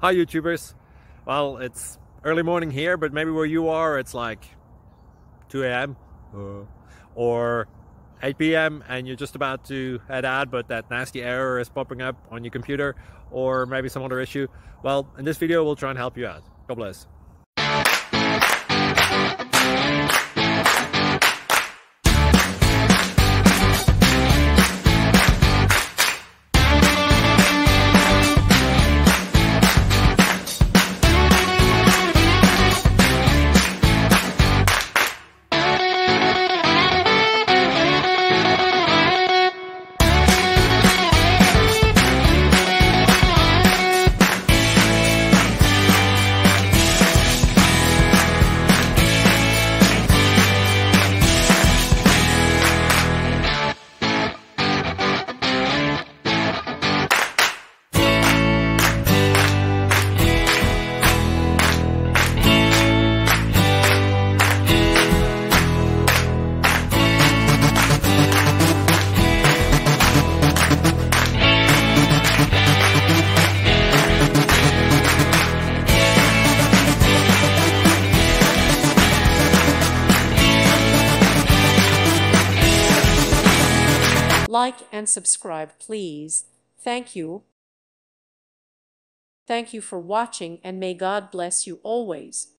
Hi YouTubers. Well, it's early morning here, but maybe where you are it's like 2 a.m. or 8 p.m. and you're just about to head out, but that nasty error is popping up on your computer, or maybe some other issue. Well, in this video we'll try and help you out. God bless. Like and subscribe, please. Thank you. Thank you for watching, and may God bless you always.